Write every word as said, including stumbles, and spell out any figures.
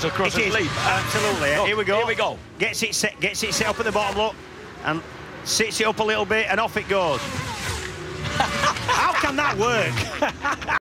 to cross It and is, leap. absolutely. Oh, here we go. Here we go. Gets it set, gets it set up at the bottom, look, and sits it up a little bit, and off it goes. How can that work?